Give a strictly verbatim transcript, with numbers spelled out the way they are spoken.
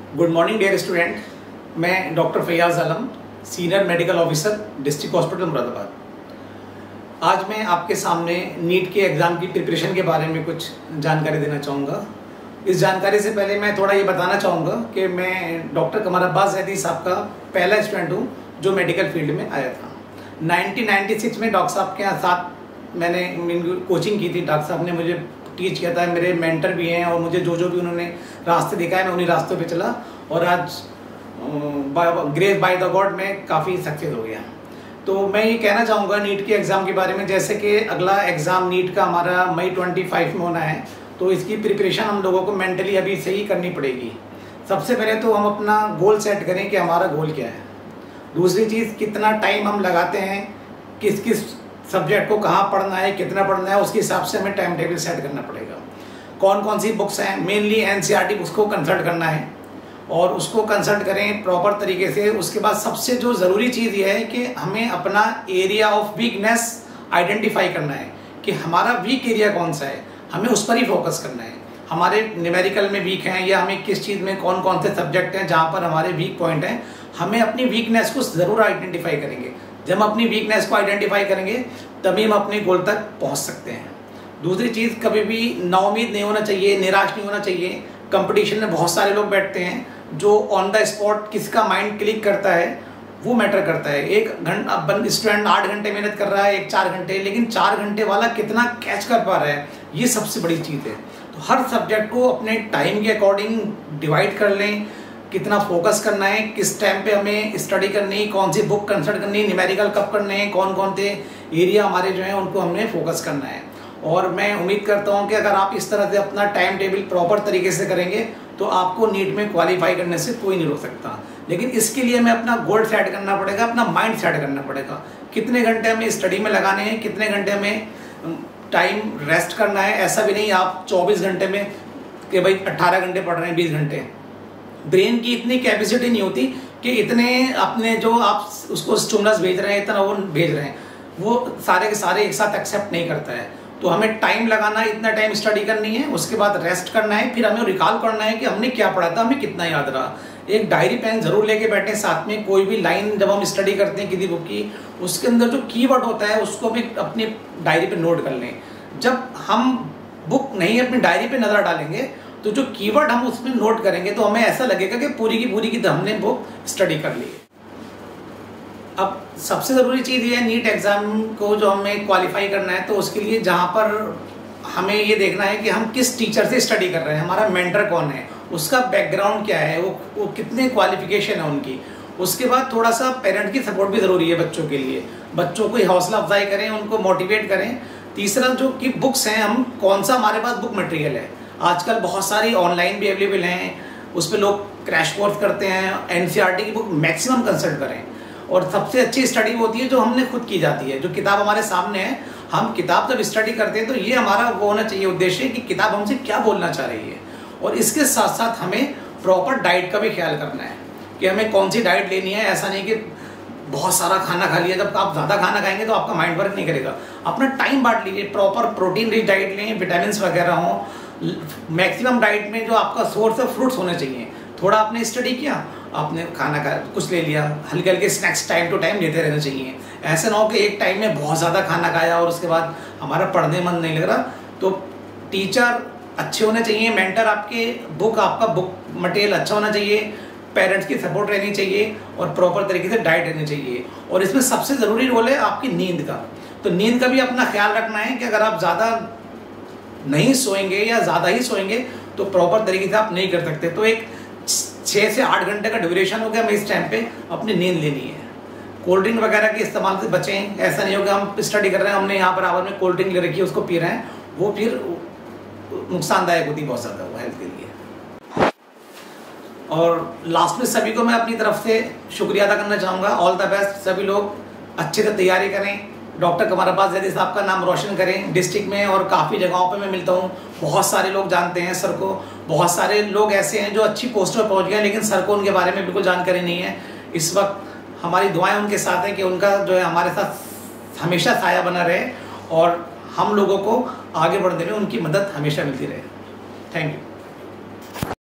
Good morning dear student. मैं doctor Faiyaz Alam, senior medical officer, district hospital Moradabad. आज मैं आपके सामने नीट के एग्ज़ाम की प्रिपरेशन के बारे में कुछ जानकारी देना चाहूँगा। इस जानकारी से पहले मैं थोड़ा ये बताना चाहूँगा कि मैं डॉक्टर कमर अब्बास जैदी साहब का पहला स्टूडेंट हूँ जो मेडिकल फील्ड में आया था। नाइनटीन नाइन्टी सिक्स में डॉक्टर साहब के साथ मैंने कोचिंग की थी। डॉक्टर साहब ने मुझे टीच किया था, मेरे मेंटर भी हैं और मुझे जो जो भी उन्होंने रास्ते दिखाए मैं उन्हीं रास्तों पे चला और आज ग्रेस बाय द गॉड में काफ़ी सक्सेस हो गया। तो मैं ये कहना चाहूँगा नीट के एग्ज़ाम के बारे में, जैसे कि अगला एग्ज़ाम नीट का हमारा मई पच्चीस में होना है, तो इसकी प्रिपरेशन हम लोगों को मेंटली अभी से ही करनी पड़ेगी। सबसे पहले तो हम अपना गोल सेट करें कि हमारा गोल क्या है। दूसरी चीज़, कितना टाइम हम लगाते हैं, किस किस सब्जेक्ट को कहाँ पढ़ना है, कितना पढ़ना है, उसके हिसाब से हमें टाइम टेबल सेट करना पड़ेगा। कौन कौन सी बुक्स हैं, मेनली एनसीईआरटी बुक्स को कंसल्ट करना है और उसको कंसल्ट करें प्रॉपर तरीके से। उसके बाद सबसे जो ज़रूरी चीज़ ये है कि हमें अपना एरिया ऑफ वीकनेस आइडेंटिफाई करना है कि हमारा वीक एरिया कौन सा है, हमें उस पर ही फोकस करना है। हमारे न्यूमेरिकल में वीक हैं या हमें किस चीज़ में कौन कौन से सब्जेक्ट हैं जहाँ पर हमारे वीक पॉइंट हैं, हमें अपनी वीकनेस को ज़रूर आइडेंटिफाई करेंगे। जब हम अपनी वीकनेस को आइडेंटिफाई करेंगे तभी हम अपने गोल तक पहुंच सकते हैं। दूसरी चीज़, कभी भी नाउम्मीद नहीं होना चाहिए, निराश नहीं होना चाहिए। कंपटीशन में बहुत सारे लोग बैठते हैं जो ऑन द स्पॉट किसका माइंड क्लिक करता है वो मैटर करता है। एक घंटा स्टूडेंट आठ घंटे मेहनत कर रहा है, एक चार घंटे, लेकिन चार घंटे वाला कितना कैच कर पा रहा है, ये सबसे बड़ी चीज़ है। तो हर सब्जेक्ट को अपने टाइम के अकॉर्डिंग डिवाइड कर लें, कितना फोकस करना है, किस टाइम पे हमें स्टडी करनी है, कौन सी बुक कंसल्ट करनी है, न्यूमेरिकल कब करने हैं, कौन कौन से एरिया हमारे जो हैं उनको हमने फोकस करना है। और मैं उम्मीद करता हूं कि अगर आप इस तरह से अपना टाइम टेबल प्रॉपर तरीके से करेंगे तो आपको नीट में क्वालिफाई करने से कोई नहीं रोक सकता। लेकिन इसके लिए हमें अपना गोल सेट करना पड़ेगा, अपना माइंड सेट करना पड़ेगा। कितने घंटे हमें स्टडी में लगाने हैं, कितने घंटे हमें टाइम रेस्ट करना है। ऐसा भी नहीं आप चौबीस घंटे में कि भाई अट्ठारह घंटे पढ़ रहे हैं, बीस घंटे। ब्रेन की इतनी कैपेसिटी नहीं होती कि इतने अपने जो आप उसको स्टिमुलस भेज रहे हैं, इतना वो भेज रहे हैं, वो सारे के सारे एक साथ एक्सेप्ट नहीं करता है। तो हमें टाइम लगाना, इतना टाइम स्टडी करनी है, उसके बाद रेस्ट करना है, फिर हमें रिकॉल करना है कि हमने क्या पढ़ा था, हमें कितना याद रहा। एक डायरी पेन जरूर लेके बैठे साथ में। कोई भी लाइन जब हम स्टडी करते हैं किसी बुक की, उसके अंदर जो कीवर्ड होता है उसको भी अपनी डायरी पे नोट कर लें। जब हम बुक नहीं अपनी डायरी पे नजर डालेंगे तो जो कीवर्ड हम उसमें नोट करेंगे तो हमें ऐसा लगेगा कि पूरी की पूरी की हमने बुक स्टडी कर ली। अब सबसे ज़रूरी चीज़ ये है, नीट एग्ज़ाम को जो हमें क्वालिफाई करना है तो उसके लिए जहाँ पर हमें ये देखना है कि हम किस टीचर से स्टडी कर रहे हैं, हमारा मेंटर कौन है, उसका बैकग्राउंड क्या है, वो वो कितने क्वालिफिकेशन है उनकी। उसके बाद थोड़ा सा पेरेंट की सपोर्ट भी ज़रूरी है बच्चों के लिए। बच्चों को हौसला अफजाई करें, उनको मोटिवेट करें। तीसरा, जो कि बुक्स हैं, हम कौन सा हमारे पास बुक मटेरियल है। आजकल बहुत सारी ऑनलाइन भी अवेलेबल हैं, उस पर लोग क्रैश कोर्स करते हैं। एनसीईआरटी की बुक मैक्सिमम कंसल्ट करें। और सबसे अच्छी स्टडी होती है जो हमने खुद की जाती है, जो किताब हमारे सामने है। हम किताब जब स्टडी करते हैं तो ये हमारा वो होना चाहिए उद्देश्य कि किताब हमसे क्या बोलना चाह रही है। और इसके साथ साथ हमें प्रॉपर डाइट का भी ख्याल करना है कि हमें कौन सी डाइट लेनी है। ऐसा नहीं कि बहुत सारा खाना खा लिया, जब आप ज़्यादा खाना खाएंगे तो आपका माइंड वर्क नहीं करेगा। अपना टाइम बांट लीजिए, प्रॉपर प्रोटीन रिच डाइट लें, विटामिन वगैरह हों। मैक्सिमम डाइट में जो आपका सोर्स है फ्रूट्स होने चाहिए। थोड़ा आपने स्टडी किया, आपने खाना का कुछ ले लिया, हल्के हल्के स्नैक्स टाइम टू टाइम लेते रहना चाहिए। ऐसा ना हो कि एक टाइम में बहुत ज़्यादा खाना खाया और उसके बाद हमारा पढ़ने मन नहीं लग रहा। तो टीचर अच्छे होने चाहिए, मेंटर आपके, बुक आपका बुक मटेरियल अच्छा होना चाहिए, पेरेंट्स की सपोर्ट रहनी चाहिए और प्रॉपर तरीके से डाइट रहनी चाहिए। और इसमें सबसे ज़रूरी रोल है आपकी नींद का। तो नींद का भी अपना ख्याल रखना है कि अगर आप ज़्यादा नहीं सोएंगे या ज़्यादा ही सोएंगे तो प्रॉपर तरीके से आप नहीं कर सकते। तो एक छः से आठ घंटे का ड्यूरेशन हो गया, हमें इस टाइम पे अपनी नींद लेनी है। कोल्ड ड्रिंक वगैरह के इस्तेमाल से बचें। ऐसा नहीं होगा हम स्टडी कर रहे हैं, हमने यहाँ पर बराबर में कोल्ड ड्रिंक ले रखी है, उसको पी रहे हैं, वो फिर नुकसानदायक होती बहुत ज़्यादा वो हेल्थ के लिए। और लास्ट में सभी को मैं अपनी तरफ से शुक्रिया अदा करना चाहूँगा। All the best. सभी लोग अच्छे से तैयारी करें, डॉक्टर कमर अब्बास जैदी साहब का नाम रोशन करें डिस्ट्रिक्ट में और काफ़ी जगहों पे मैं मिलता हूँ। बहुत सारे लोग जानते हैं सर को, बहुत सारे लोग ऐसे हैं जो अच्छी पोस्ट पर पहुँच गए लेकिन सर को उनके बारे में बिल्कुल जानकारी नहीं है। इस वक्त हमारी दुआएं उनके साथ हैं कि उनका जो है हमारे साथ हमेशा साया बना रहे और हम लोगों को आगे बढ़ने में उनकी मदद हमेशा मिलती रहे। Thank you.